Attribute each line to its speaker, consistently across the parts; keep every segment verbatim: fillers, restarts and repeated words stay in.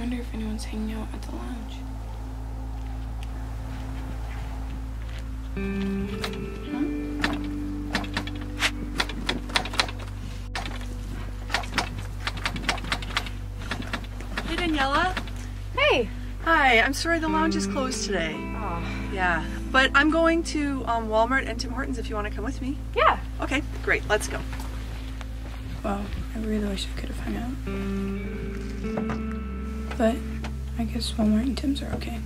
Speaker 1: wonder if anyone's hanging out at the lounge. Huh?
Speaker 2: Hey, Daniela.
Speaker 3: Hey.
Speaker 2: Hi, I'm sorry the lounge is closed today.
Speaker 3: Oh.
Speaker 2: Yeah, but I'm going to um, Walmart and Tim Hortons if you want to come with me.
Speaker 3: Yeah.
Speaker 2: Okay, great, let's go.
Speaker 1: Well, I really wish I could have hung out. But I guess Walmart and Tim's are okay.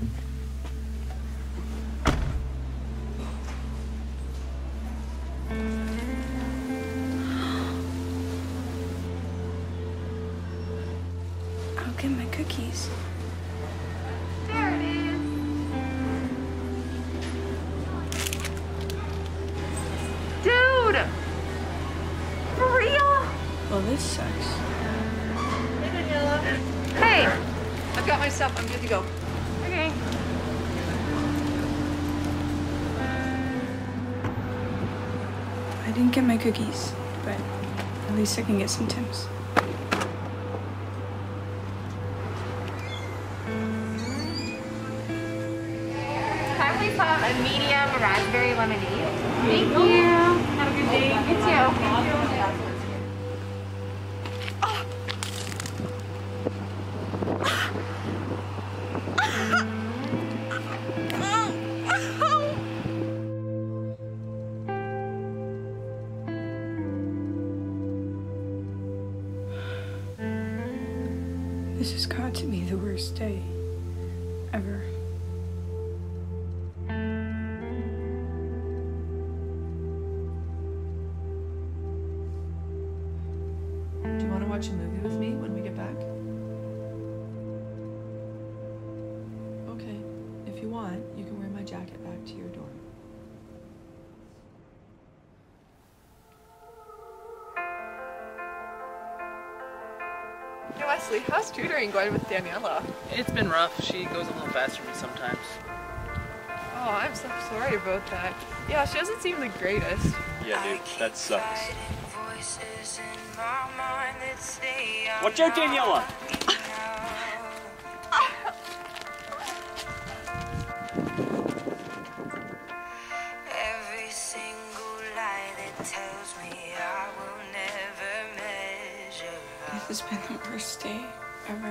Speaker 1: I'll get my cookies.
Speaker 3: There it is. Dude! For real?
Speaker 1: Well, this sucks.
Speaker 2: Hey, Daniela.
Speaker 3: Hey.
Speaker 2: I've got my stuff, I'm good to go.
Speaker 3: Okay.
Speaker 1: I didn't get my cookies, but at least I can get some Tim's.
Speaker 3: Can I please have a medium raspberry lemonade? Thank you. Have a good day. You too. Thank you.
Speaker 1: This has got to be the worst day ever.
Speaker 2: Do you want to watch a movie with me when we get back? Okay, if you want, you can wear my jacket back to your dorm. Hey Wesley, how's tutoring going with Daniela?
Speaker 4: It's been rough. She goes a little fast for me sometimes.
Speaker 2: Oh, I'm so sorry about that. Yeah, she doesn't seem the greatest.
Speaker 4: Yeah, dude, that sucks. Watch out, Daniela!
Speaker 5: Every single lie that tells me I will never measure up.
Speaker 1: This has been the worst day ever.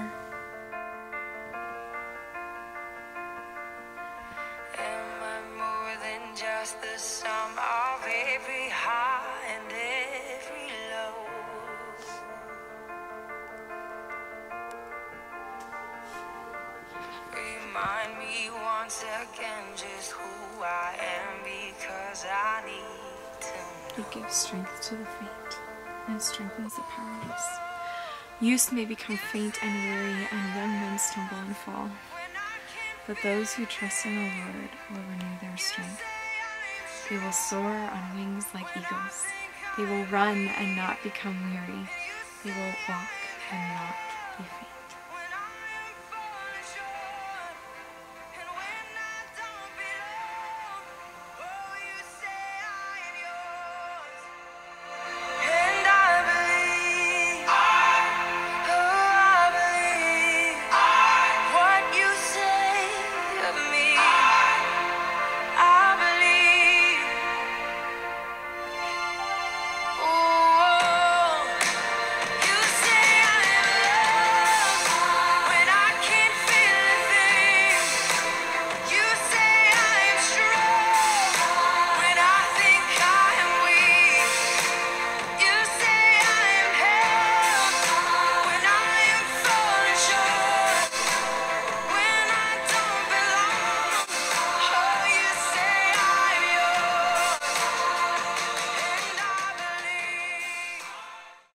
Speaker 5: Am I more than just the sum of every high and every low? Remind me once again just who I am, because I need to know.
Speaker 6: It gives strength to the faint and strengthens the powerless. Youth may become faint and weary, and young men stumble and fall. But those who trust in the Lord will renew their strength. They will soar on wings like eagles. They will run and not become weary. They will walk and not be faint.